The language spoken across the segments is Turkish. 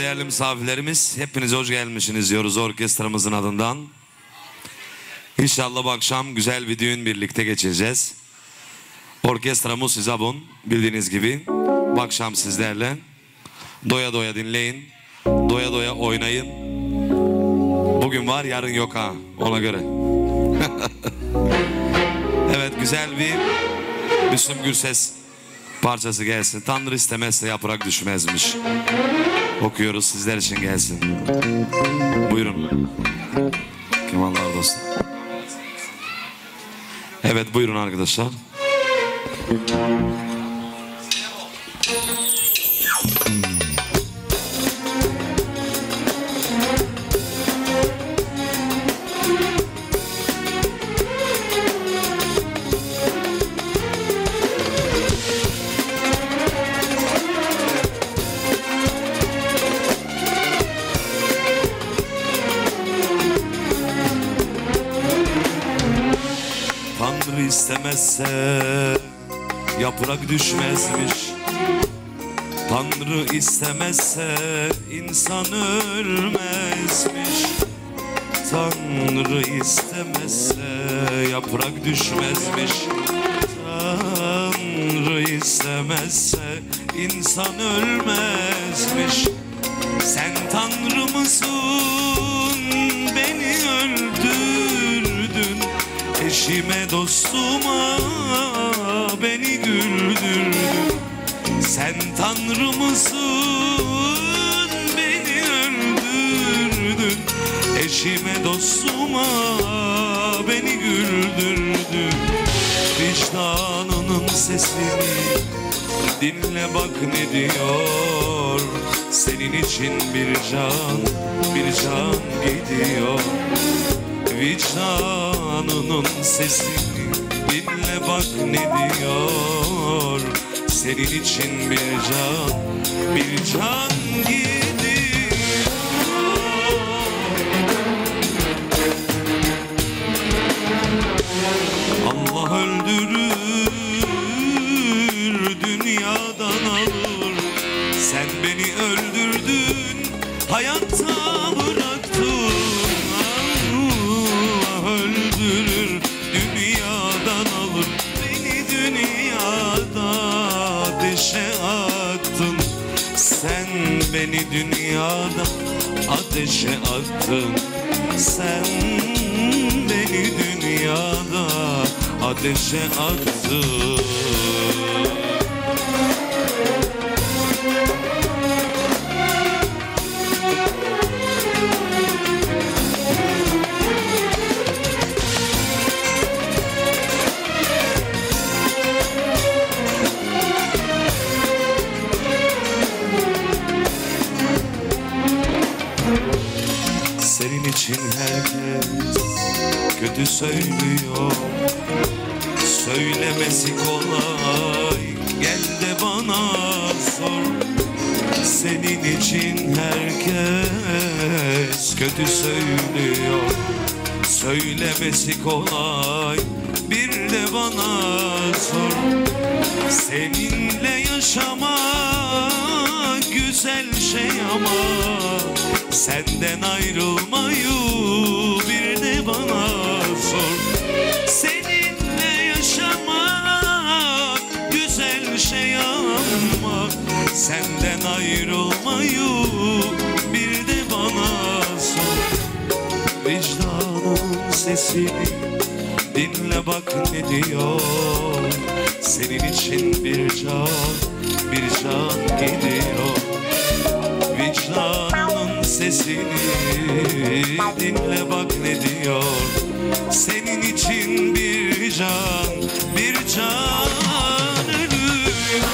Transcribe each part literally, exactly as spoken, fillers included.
değerli misafirlerimiz, hepiniz hoş gelmişsiniz diyoruz orkestramızın adından. İnşallah bu akşam güzel bir düğün birlikte geçireceğiz. Orkestra Musizabun, bildiğiniz gibi bu akşam sizlerle. Doya doya dinleyin, doya doya oynayın. Bugün var, yarın yok ha, ona göre. Evet, güzel bir Müslüm Gürses parçası gelsin. Tanrı istemezse yaprak düşmezmiş. Okuyoruz, sizler için gelsin. Buyurun. Kemallar dostum. Evet, buyurun arkadaşlar. Tanrı istemezse yaprak düşmezmiş. Tanrı istemezse insan ölmezmiş. Tanrı istemezse yaprak düşmezmiş. Tanrı istemezse insan ölmezmiş. Sen Tanrı mısın, beni öldürdün. Eşime dostuma beni güldürdün. Sen Tanrı mısın, beni öldürdün. Eşime dostuma beni güldürdün. Vicdanının sesini dinle bak ne diyor. Senin için bir can, bir can gidiyor. Vicdanının sesini dinle bak ne diyor. Senin için bir can, bir can gidiyor. Allah öldürür, dünyadan alır. Sen beni öldürdün, hayatta bıraktın. Allah öldürür, dünyadan alır. Beni dünyada ateşe attın. Sen beni dünyada ateşe attın. Sen beni dünyada ateşe attın. Senin için herkes kötü söylüyor. Söylemesi kolay, gel de bana sor. Senin için herkes kötü söylüyor. Söylemesi kolay, bir de bana sor. Seninle yaşamak güzel şey ama senden ayrılmayı bir de bana sor. Seninle yaşamak güzel şey ama senden ayrılmayı bir de bana sor. Vicdanın sesini dinle bak ne diyor. Senin için bir can, bir can gidiyor. Vicdanın sesini dinle bak ne diyor. Senin için bir can, bir can ölüyor.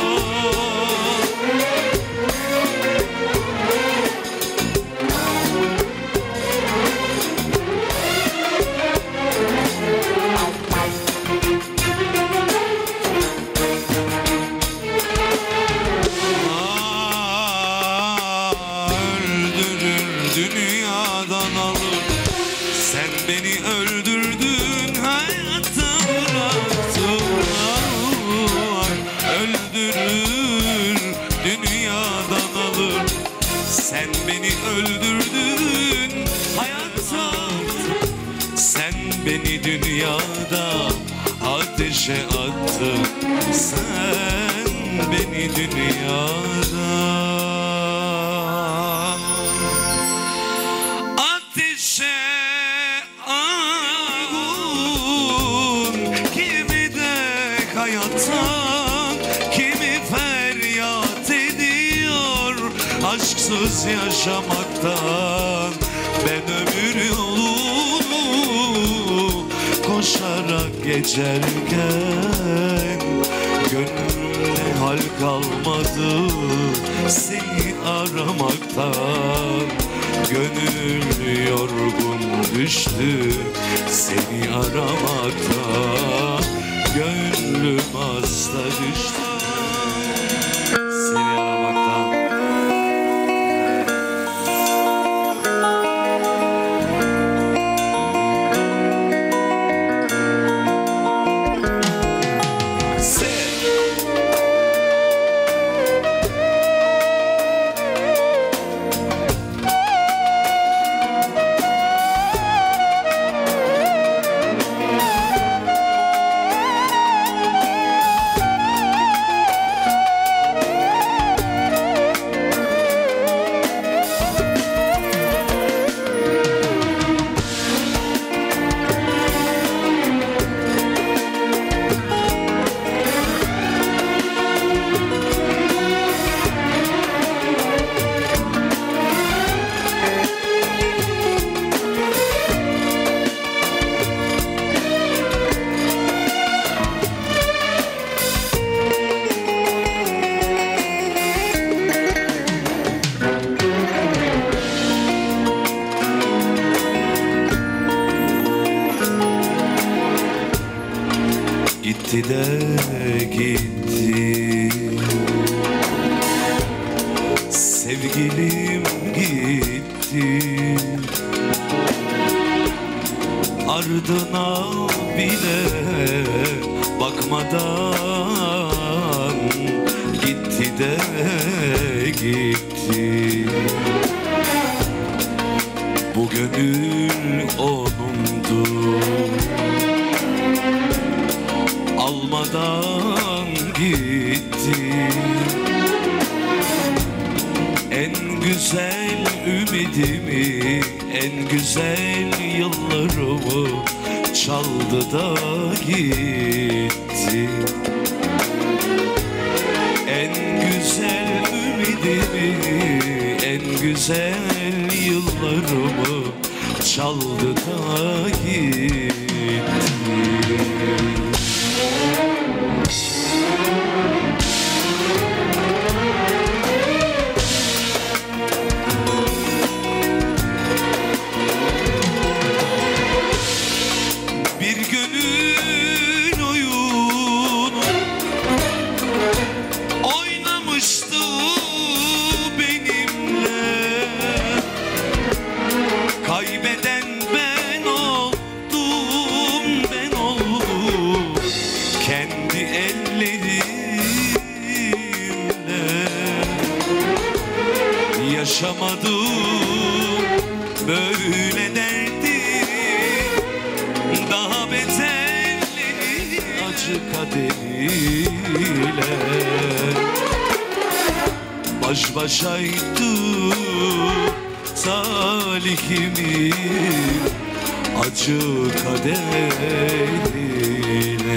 Dünyadan alır. Sen beni öldürdün, hayatta bıraktın. Öldürür, dünyadan alır. Sen beni öldürdün hayatta, sen beni dünyada ateşe attın, sen beni dünyada ateşe attın. Kimi de hayattan, kimi feryat ediyor aşksız yaşamaktan. Ben ömür yolunu koşarak geçerken gönlümde hal kalmadı seni aramaktan. Gönül yorgun düştü seni aramaktan. Gönlüm hasta düştü seni aramaktan. Gitti de gitti, sevgilim gitti. Ardına bile bakmadan gitti de gitti. Bu gönül onundu, almadan gitti. En güzel ümidimi, en güzel yıllarımı çaldı da gitti. En güzel ümidimi, en güzel yıllarımı çaldı da gitti. Bir gönül oyunu oynamıştı benimle. Kaybeden ben oldum, ben oldum kendi ellerimle. Yaşamadım böyle derdi, daha beterleri acı kaderiyle. Baş başaydık talihimi acı kaderiyle.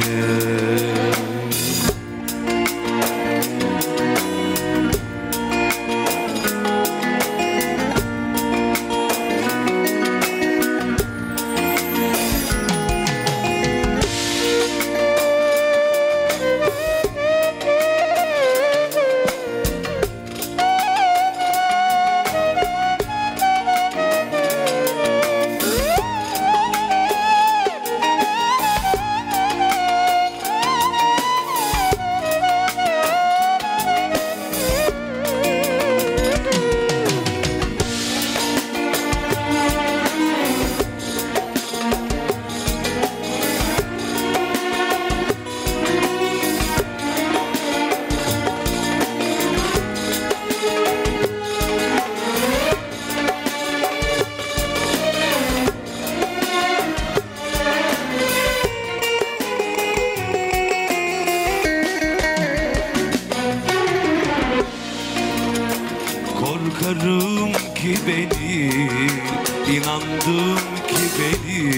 Korkarım ki beni, inandım ki beni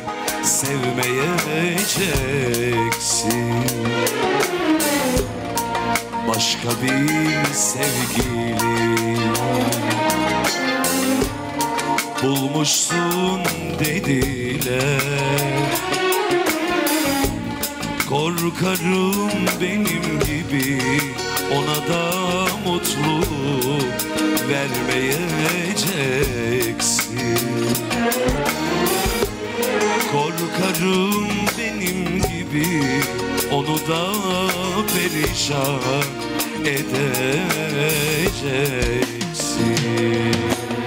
sevmeyeceksin. Başka bir sevgili bulmuşsun dediler. Korkarım benim gibi ona da mutluluk vermeyeceksin. Korkarım benim gibi onu da perişan edeceksin.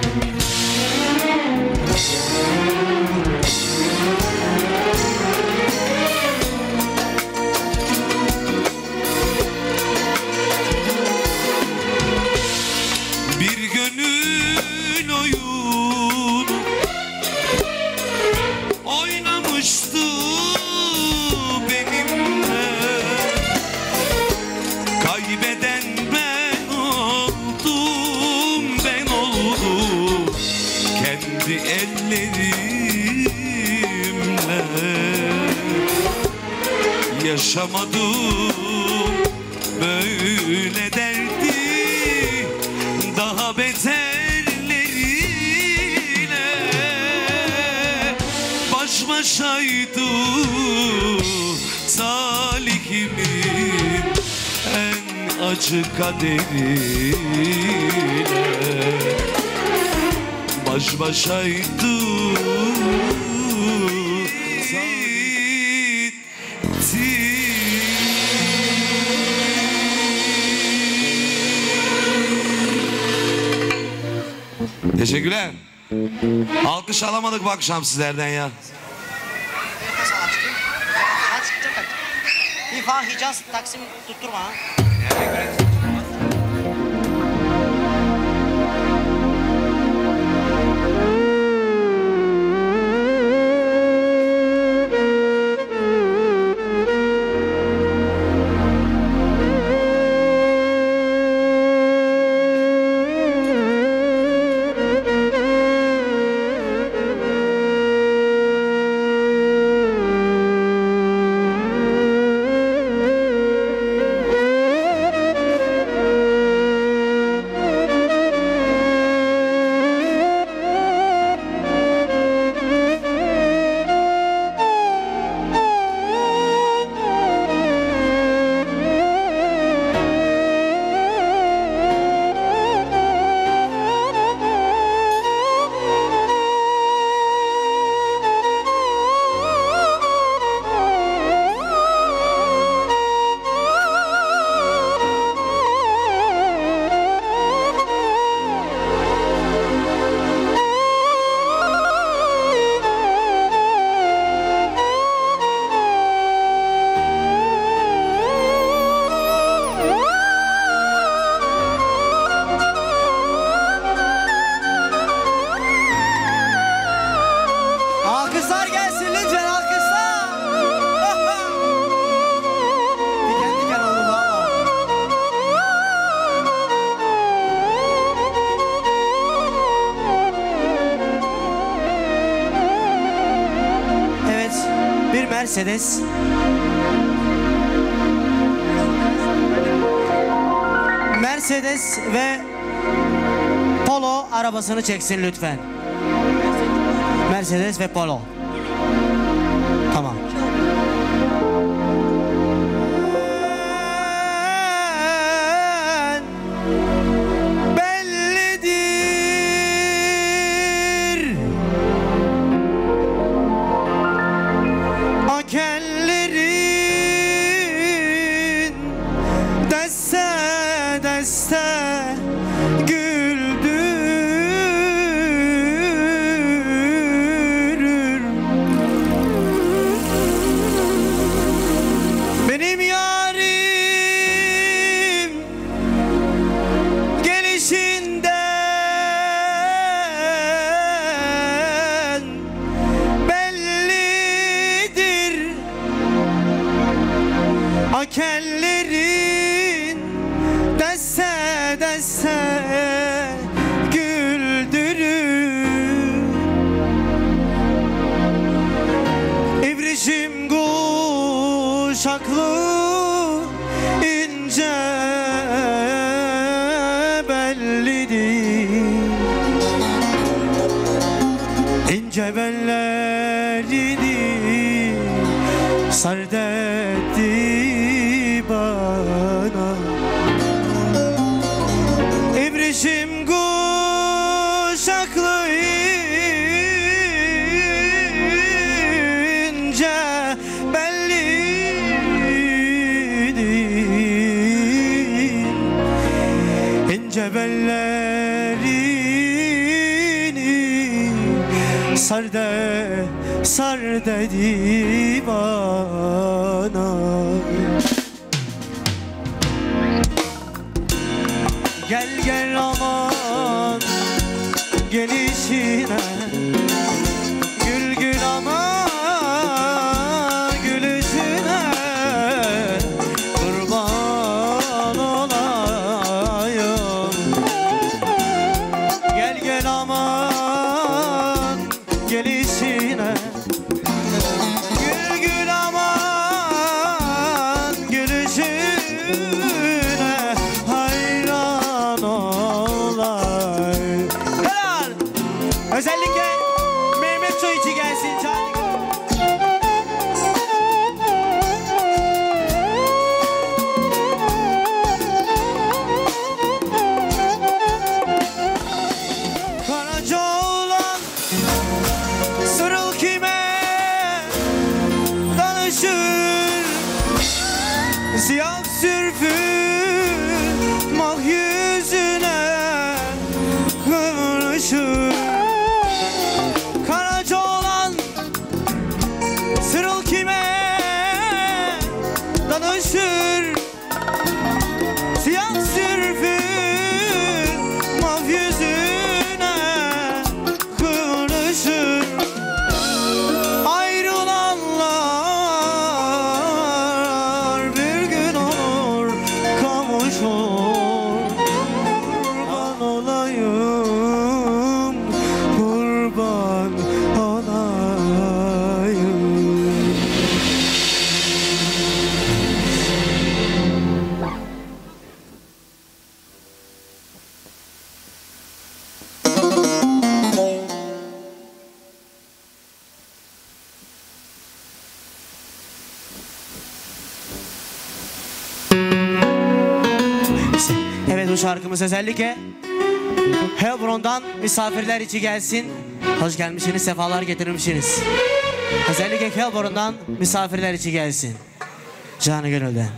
Bir gönül oyun oynamıştı benimle. Kaybeden ben oldum, ben oldum kendi ellerimle. Yaşamadım böyle derdi, daha beterleriyle. Baş başaydı talihimin en acı kaderiyle. Baş başaydı Teşekkürler. Alkış alamadık bu akşam sizlerden ya. İfa, Hicaz, Taksim tutturma ha. Alkışlar gelsin lütfen, alkışlar. Diken diken oldu valla. Evet, bir Mercedes. Mercedes ve Polo arabasını çeksin lütfen. Mercedes ve Polo. Tamam. Bellidir akellerin deste deste akellerin deste deste ince bellidir. İnce bellerini sard etti bana. İbrişim kuşaklı ince bellidir. İnce bellerini sar de, sar dedi bana. Gel gel aman gelişine, gül gül aman gülüşüne, kurban olayım. Gel gel aman gelişine, gül gül aman gülüşüne, hayran olay. Helal! Özellikle Mehmet Çoyçi gelsin canım. Karaca oğlan sırıl kime danışır, siyah sürfün mah yüzüne kırışır. Karaca oğlan sırıl kime danışır, siyah sürfün mah yüzüne kırışır. Ayrılanlar bir gün olur kavuşur. Kurban olayım, kurban olayım. Evet, bu şarkımız özellikle Hebron'dan misafirler için gelsin. Hoş gelmişsiniz, sefalar getirmişsiniz. Özellikle Hebron'dan misafirler için gelsin. Canı gönülden.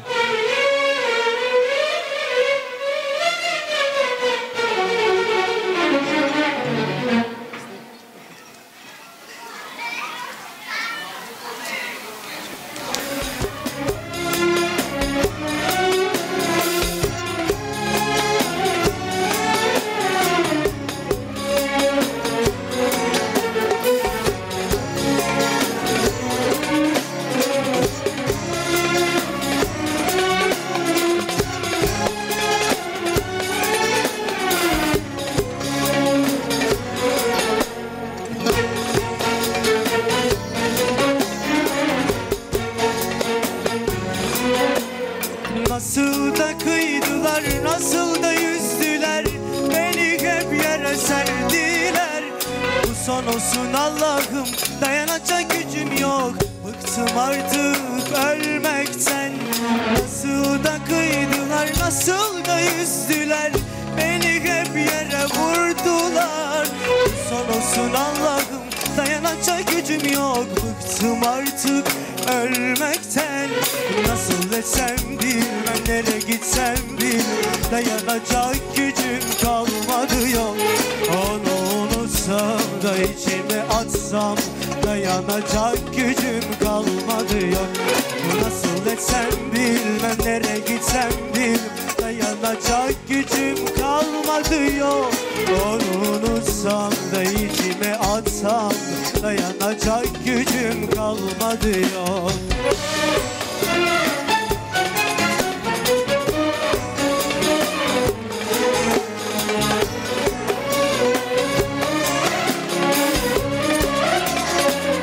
Nasıl da kıydılar, nasıl da yüzdüler, beni hep yere serdiler. Bu son olsun Allah'ım, dayanacak gücüm yok, bıktım artık ölmekten. Nasıl da kıydılar, nasıl da yüzdüler, beni hep yere vurdular. Bu son olsun Allah'ım, dayanacak gücüm yok, bıktım artık ölmekten. Nasıl etsem bilmem, nereye gitsem bilmem, dayanacak gücüm kalmadı yok. Onu unutsam da içime atsam, dayanacak gücüm kalmadı yok. Nasıl etsem bilmem, nereye gitsem bilmem, dayanacak gücüm kalmadı yok. Onu unutsam da içime atsam, dayanacak gücüm kalmadı yok.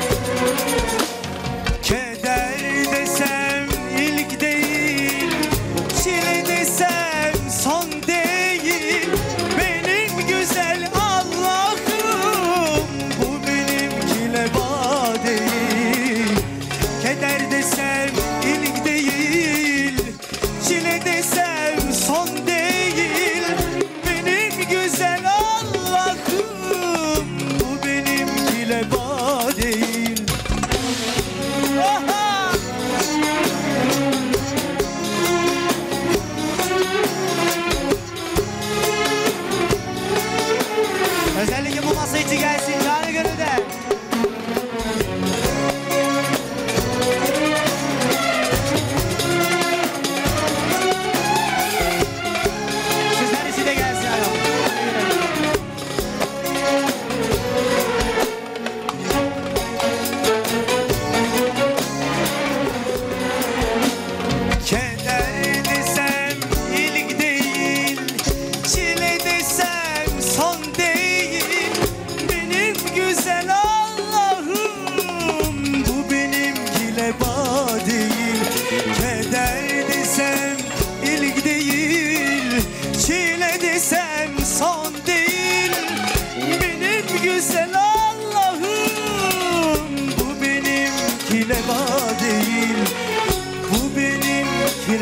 Keder desem ilk değil,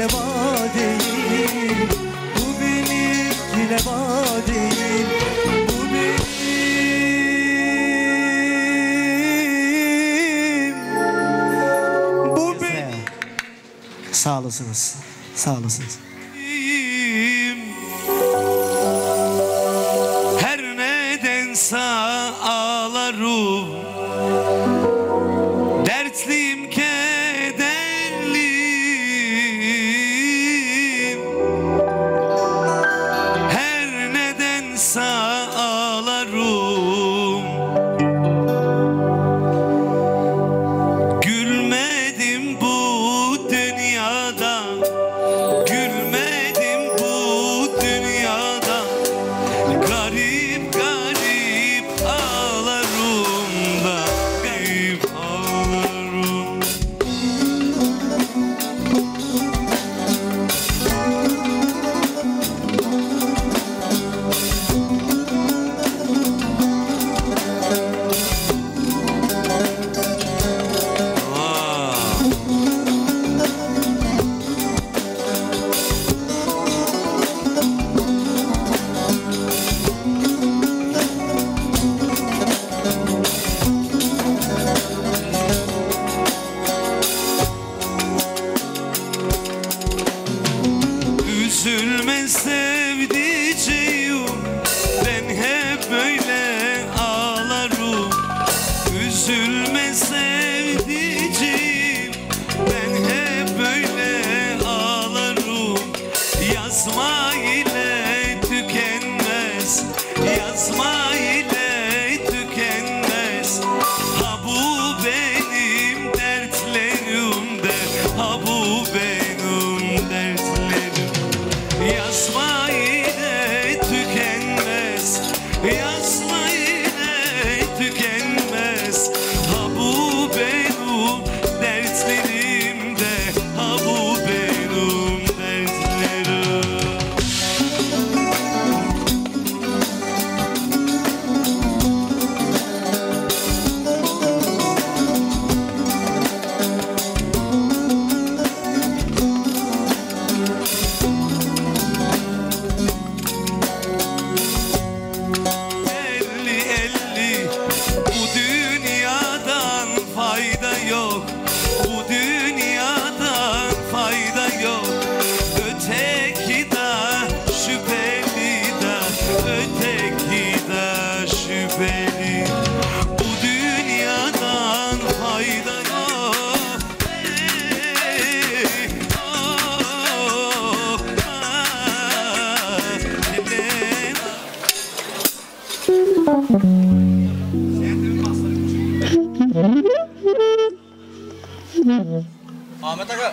leva değil, bu benimki leva değil, bu benim. Bu benim. Sağ olasınız, sağ olasınız. Her nedense ağlarım, dertliyim, kederliyim. Her nedense ağlarım, gülmedim bu dünyada, gülmedim bu dünyada. Garip garip ağlarım da, garip ağlarım. Üzülme sevdiceğim, ben hep böyle ağlarım. Üzülme sevdiceğim, ben hep böyle ağlarım. Yazma ile tükenmez, yazma ile tükenmez. Ha bu benim dertlerimde, ha bu benim dertlerim. Yazma ile tükenmez, yazma ile tükenmez. Ha bu benim dertlerimde, ha bu benim dertlerim. Elli elli, bu dünyadan fayda yok, bu dünyadan fayda yok. Öteki de şüpheli de, öteki de şüpheli. Bu dünyadan fayda yok. Ey, oh, ah, elem. Ahmet Aga.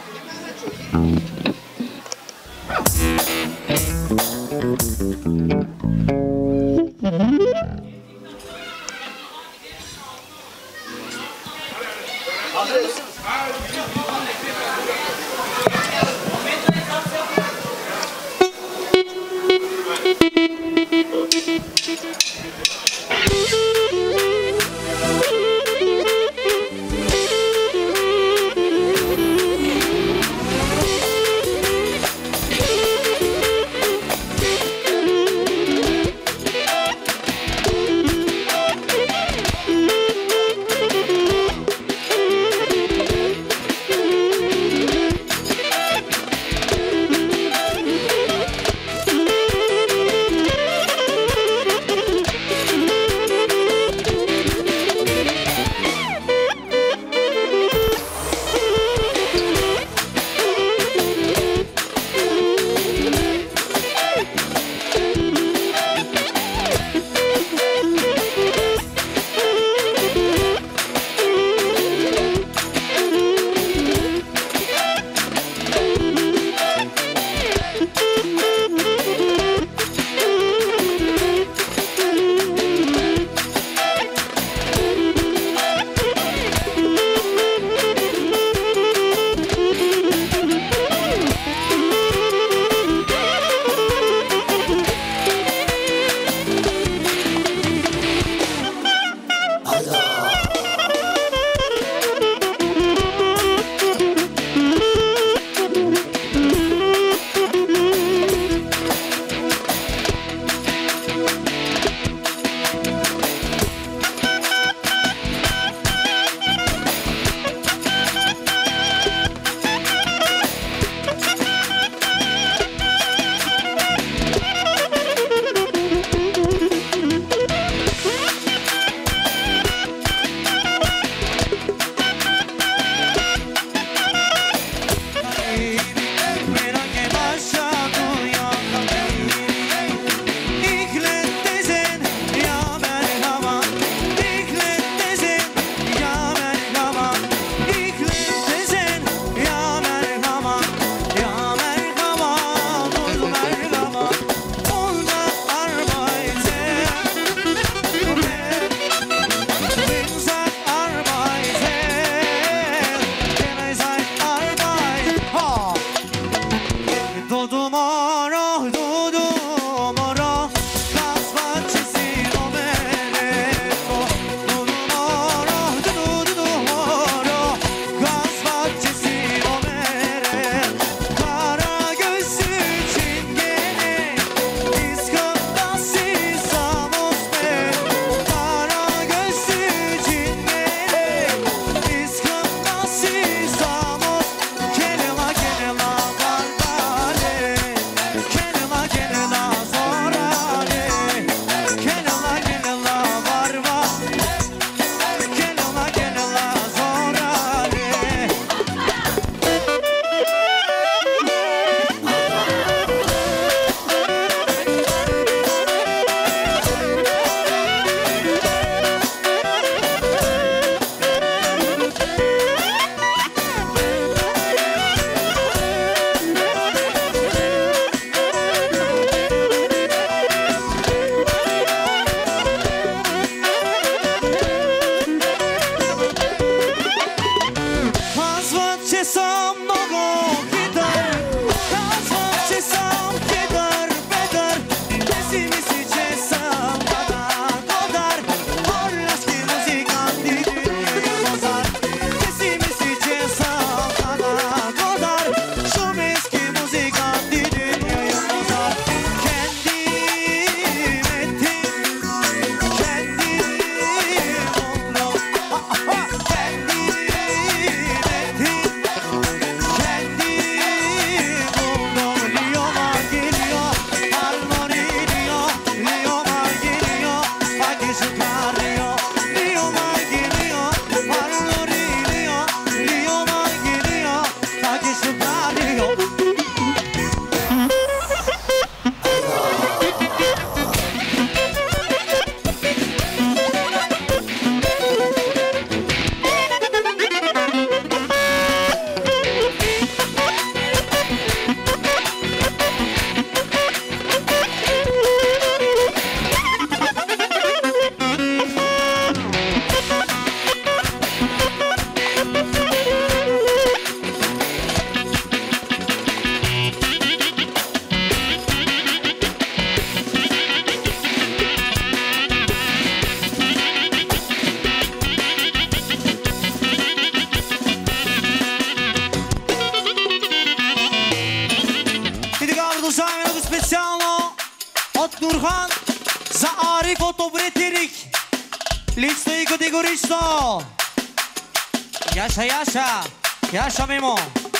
Продължаваме много специално от Нурхан за Ариф от Обретерик. Лично и категорично. Яша, Яша. Яша Мимо.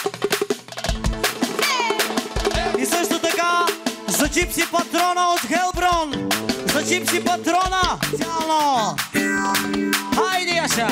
И също така за Джипси Патрона от Хелброн. За Джипси Патрона. Цяло. Хайде, Яша.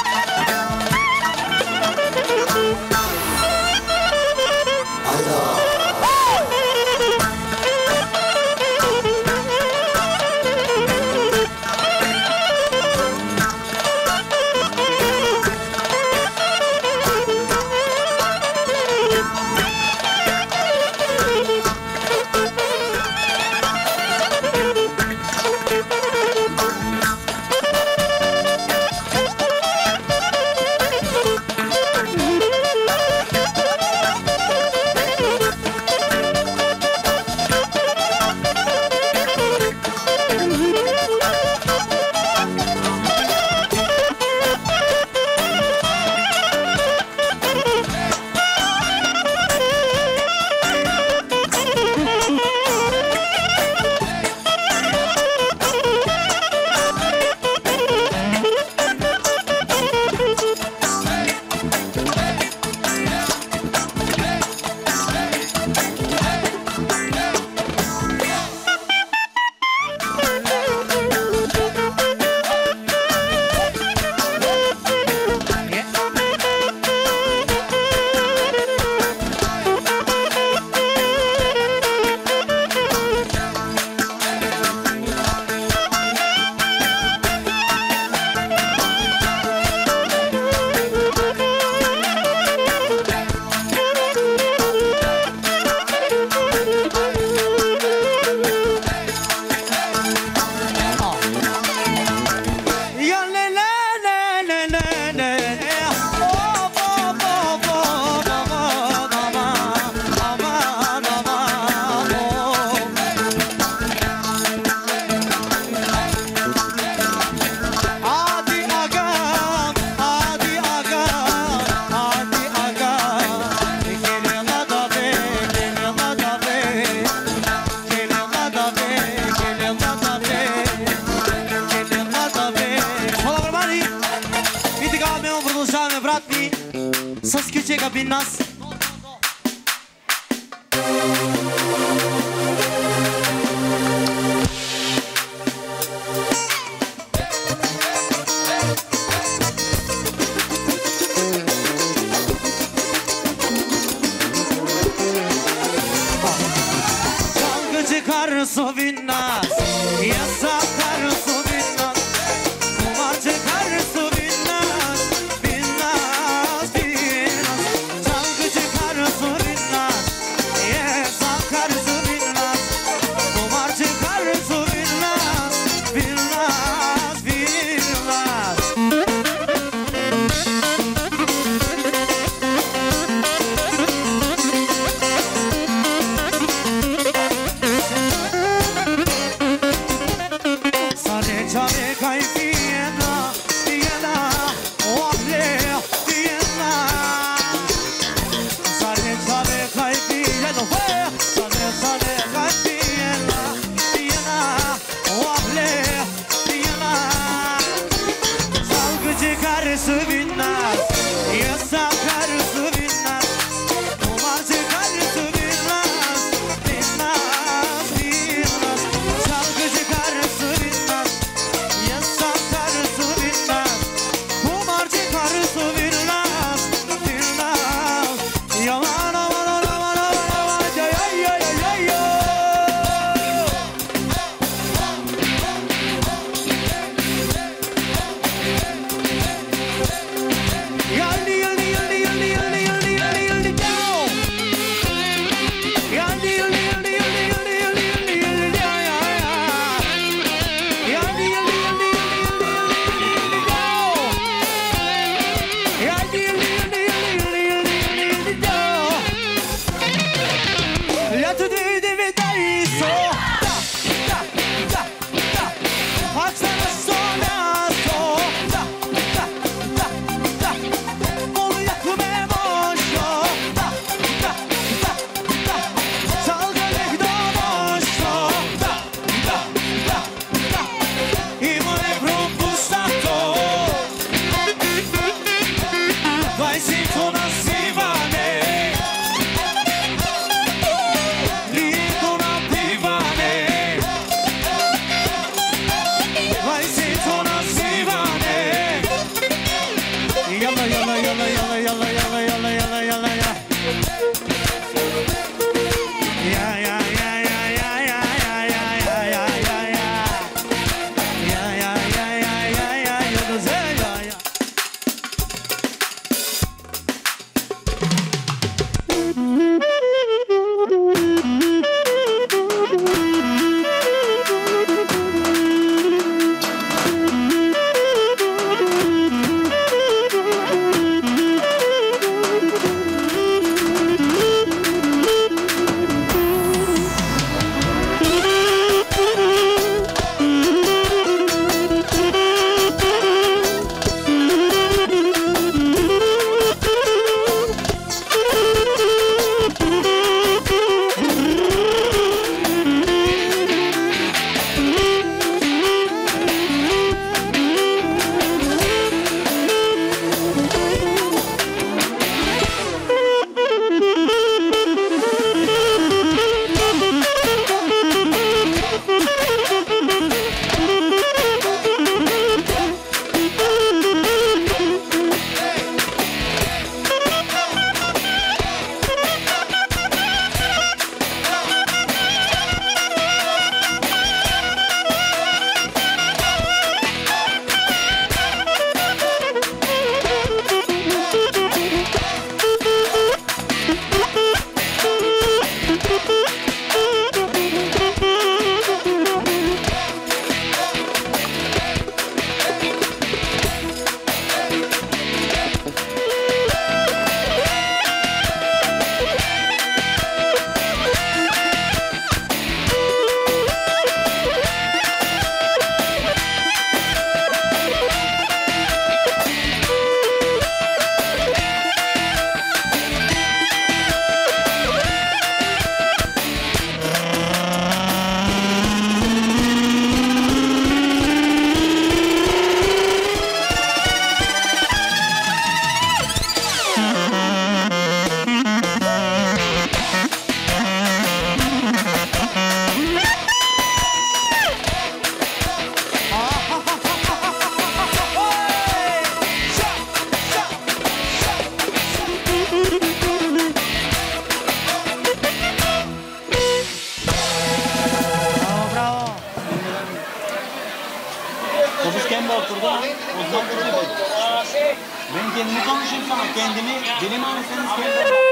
Allah. chega binas. Çıkar su binmez, yasaklar su binmez, kumar çıkar su binmez, binmez, binmez. Çalgı çıkar su binmez, yasaklar su binmez, kumar çıkar su binmez, binmez, binmez. Ben kendimi konuşayım sana. Kendimi benim anlasanız kendimi.